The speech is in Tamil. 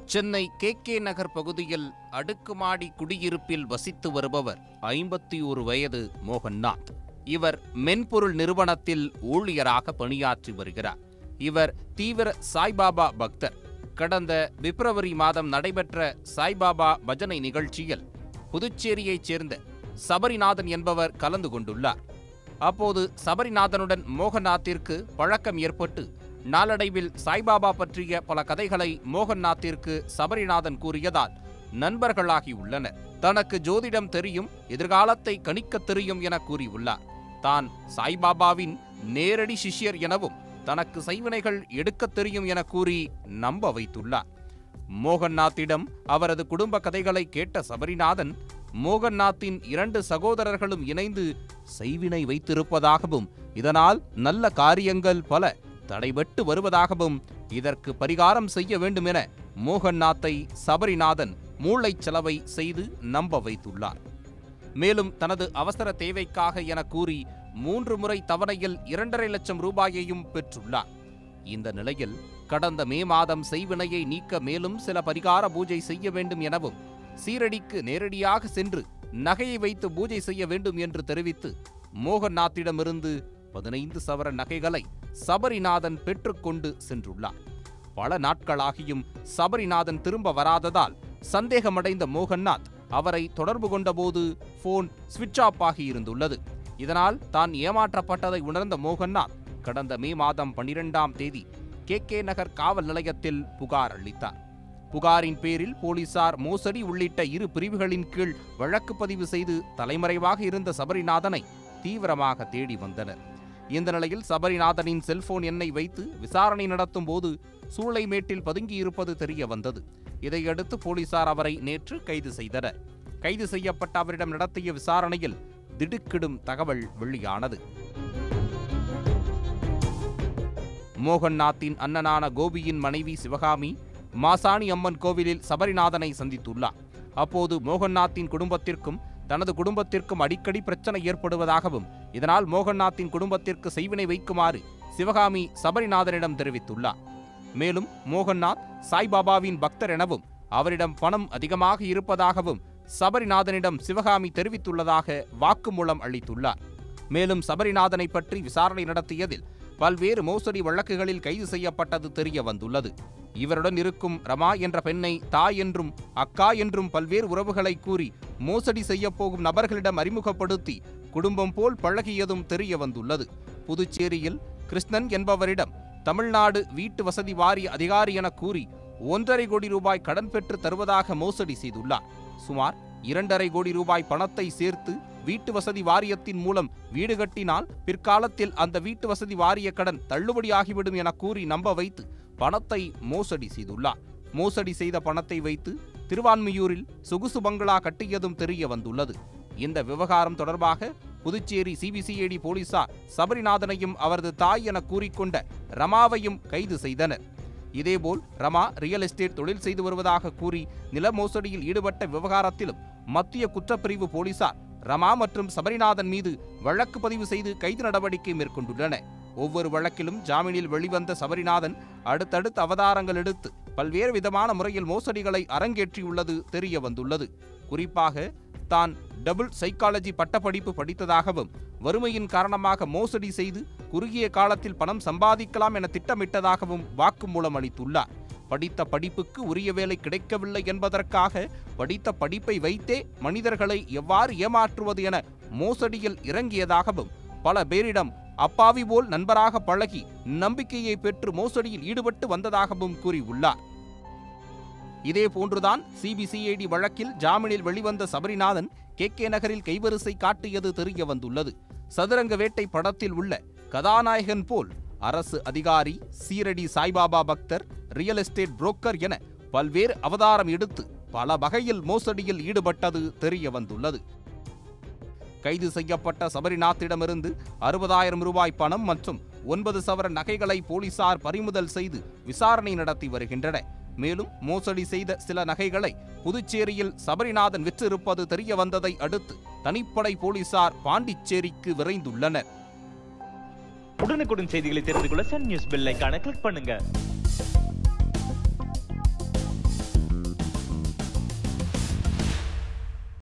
சென்னை கே நகர் பகுதியில் அடுக்குமாடி குடியிருப்பில் வசித்து வருபவர் 51 வயது மோகன்நாத். இவர் மென்பொருள் நிறுவனத்தில் ஊழியராக பணியாற்றி வருகிறார். இவர் தீவிர சாய்பாபா பக்தர். கடந்த பிப்ரவரி மாதம் நடைபெற்ற சாய்பாபா பஜனை நிகழ்ச்சியில் புதுச்சேரியைச் சேர்ந்த சபரிநாதன் என்பவர் கலந்து கொண்டுள்ளார். அப்போது சபரிநாதனுடன் மோகன்நாத்திற்கு பழக்கம் ஏற்பட்டு நாளடைவில் சாய்பாபா பற்றிய பல கதைகளை மோகன்நாத்திற்கு சபரிநாதன் கூறியதால் நண்பர்களாகியுள்ளனர். தனக்கு ஜோதிடம் தெரியும், எதிர்காலத்தை கணிக்க தெரியும் என கூறியுள்ளார். தான் சாய்பாபாவின் நேரடி சிஷ்யர் எனவும் தனக்கு செய்வினைகள் எடுக்கத் தெரியும் என கூறி நம்ப வைத்துள்ளார். மோகன்நாத்திடம் அவரது குடும்ப கதைகளை கேட்ட சபரிநாதன், மோகன்நாத்தின் 2 சகோதரர்களும் இணைந்து செய்வினை வைத்திருப்பதாகவும் இதனால் நல்ல காரியங்கள் பல தடைபட்டு வருவதாகவும் இதற்கு பரிகாரம் செய்ய வேண்டும் என மோகன்நாத்தை சபரிநாதன் மூளைச் செலவை செய்து நம்ப வைத்துள்ளார். மேலும் தனது அவசர தேவைக்காக என கூறி 3 முறை தவணையில் 2.5 லட்சம் ரூபாயையும் பெற்றுள்ளார். இந்த நிலையில் கடந்த மே மாதம் செய்வினையை நீக்க மேலும் சில பரிகார பூஜை செய்ய வேண்டும் எனவும் சீரடிக்கு நேரடியாக சென்று நகையை வைத்து பூஜை செய்ய வேண்டும் என்று தெரிவித்து மோகன்நாத்திடமிருந்து 15 சவர நகைகளை சபரிநாதன் பெற்றுக்கொண்டு சென்றுள்ளார். பல நாட்களாகியும் சபரிநாதன் திரும்ப வராததால் சந்தேகமடைந்த மோகன்நாத் அவரை தொடர்பு கொண்டபோது போன் சுவிட்ச் ஆஃப் ஆகியிருந்துள்ளது. இதனால் தான் ஏமாற்றப்பட்டதை உணர்ந்த மோகன்நாத் கடந்த மே மாதம் 12ஆம் தேதி கே நகர் காவல் நிலையத்தில் புகார் அளித்தார். புகாரின் பேரில் போலீசார் மோசடி உள்ளிட்ட 2 பிரிவுகளின் கீழ் வழக்கு பதிவு செய்து தலைமறைவாக இருந்த சபரிநாதனை தீவிரமாக தேடி வந்தனர். இந்த நிலையில் சபரிநாதனின் செல்போன் எண்ணை வைத்து விசாரணை நடத்தும் போது சூளைமேட்டில் பதுங்கியிருப்பது தெரிய வந்தது. இதையடுத்து போலீசார் அவரை நேற்று கைது செய்தனர். கைது செய்யப்பட்ட அவரிடம் நடத்திய விசாரணையில் திடுக்கிடும் தகவல் வெளியானது. மோகன்நாத்தின் அண்ணனான கோபியின் மனைவி சிவகாமி மாசாணி அம்மன் கோவிலில் சபரிநாதனை சந்தித்துள்ளார். அப்போது மோகன்நாத்தின் குடும்பத்திற்கும் தனது குடும்பத்திற்கும் அடிக்கடி பிரச்சனை ஏற்படுவதாகவும் இதனால் மோகன்நாத்தின் குடும்பத்திற்கு செய்வினை வைக்குமாறு சிவகாமி சபரிநாதனிடம் தெரிவித்துள்ளார். மேலும் மோகன்நாத் சாய்பாபாவின் பக்தர் எனவும் அவரிடம் பணம் அதிகமாக இருப்பதாகவும் சபரிநாதனிடம் சிவகாமி தெரிவித்துள்ளதாக வாக்குமூலம் அளித்துள்ளார். மேலும் சபரிநாதனை பற்றி விசாரணை நடத்தியதில் பல்வேறு மோசடி வழக்குகளில் கைது செய்யப்பட்டது தெரிய வந்துள்ளது. இவருடன் இருக்கும் ரமா என்ற பெண்ணை தாய் என்றும் அக்கா என்றும் பல்வேறு உறவுகளை கூறி மோசடி செய்யப்போகும் நபர்களிடம் அறிமுகப்படுத்தி குடும்பம் போல் பழகியதும் தெரிய வந்துள்ளது. புதுச்சேரியில் கிருஷ்ணன் என்பவரிடம் தமிழ்நாடு வீட்டு வசதி வாரிய அதிகாரி என கூறி 1.5 கோடி ரூபாய் கடன் பெற்று தருவதாக மோசடி செய்துள்ளார். சுமார் 2.5 கோடி ரூபாய் பணத்தை சேர்த்து வீட்டு வசதி வாரியத்தின் மூலம் வீடு கட்டினால் பிற்காலத்தில் அந்த வீட்டு வசதி வாரிய கடன் தள்ளுபடியாகிவிடும் என கூறி நம்ப வைத்து பணத்தை மோசடி செய்துள்ளார். மோசடி செய்த பணத்தை வைத்து திருவான்மியூரில் சொகுசு பங்களா கட்டியதும் தெரிய வந்துள்ளது. இந்த விவகாரம் தொடர்பாக புதுச்சேரி சிபிசிஐடி போலீசார் சபரிநாதனையும் அவரது தாய் என கூறிக்கொண்ட ரமாவையும் கைது செய்தனர். இதேபோல் ரமா ரியல் எஸ்டேட் தொழில் செய்து வருவதாக கூறி நில மோசடியில் ஈடுபட்ட விவகாரத்திலும் மத்திய குற்றப்பிரிவு போலீசார் ரமா மற்றும் சபரிநாதன் மீது வழக்கு பதிவு செய்து கைது நடவடிக்கை மேற்கொண்டுள்ளனர். ஒவ்வொரு வழக்கிலும் ஜாமீனில் வெளிவந்த சபரிநாதன் அடுத்தடுத்து அவதாரங்கள் எடுத்து பல்வேறு விதமான முறையில் மோசடிகளை அரங்கேற்றியுள்ளது தெரிய வந்துள்ளது. குறிப்பாக தான் டபுள் சைக்காலஜி பட்டப்படிப்பு படித்ததாகவும் வறுமையின் காரணமாக மோசடி செய்து குறுகிய காலத்தில் பணம் சம்பாதிக்கலாம் என திட்டமிட்டதாகவும் வாக்குமூலம் அளித்துள்ளார். படித்த படிப்புக்கு உரிய வேலை கிடைக்கவில்லை என்பதற்காக படித்த படிப்பை வைத்தே மனிதர்களை எவ்வாறு ஏமாற்றுவது என மோசடியில் இறங்கியதாகவும் பல பேரிடம் அப்பாவி போல் நண்பராக பழகி நம்பிக்கையை பெற்று மோசடியில் ஈடுபட்டு வந்ததாகவும் கூறியுள்ளார். இதேபோன்றுதான் சிபிசிஐடி வழக்கில் ஜாமீனில் வெளிவந்த சபரிநாதன் கே நகரில் கைவரிசை காட்டியது தெரிய வந்துள்ளது. சதுரங்க வேட்டை படத்தில் உள்ள கதாநாயகன் போல் அரசு அதிகாரி, சீரடி சாய்பாபா பக்தர், ரியல் எஸ்டேட் புரோக்கர் என பல்வேறு அவதாரம் எடுத்து பல வகையில் மோசடியில் ஈடுபட்டது தெரிய வந்துள்ளது. கைது செய்யப்பட்ட சபரிநாத்திடமிருந்து 60,000 ரூபாய் பணம் மற்றும் 9 சவர நகைகளை போலீசார் பறிமுதல் செய்து விசாரணை நடத்தி வருகின்றனர். மேலும் மோசடி செய்த சில நகைகளை புதுச்சேரியில் சபரிநாதன் விற்றிருப்பது தெரிய வந்ததை அடுத்து தனிப்படை போலீசார் பாண்டிச்சேரிக்கு விரைந்துள்ளனர். உடனுக்குடன் செய்திகளை தெரிந்து கொள்ள சன் நியூஸ் பெல் ஐகானை கிளிக் பண்ணுங்க.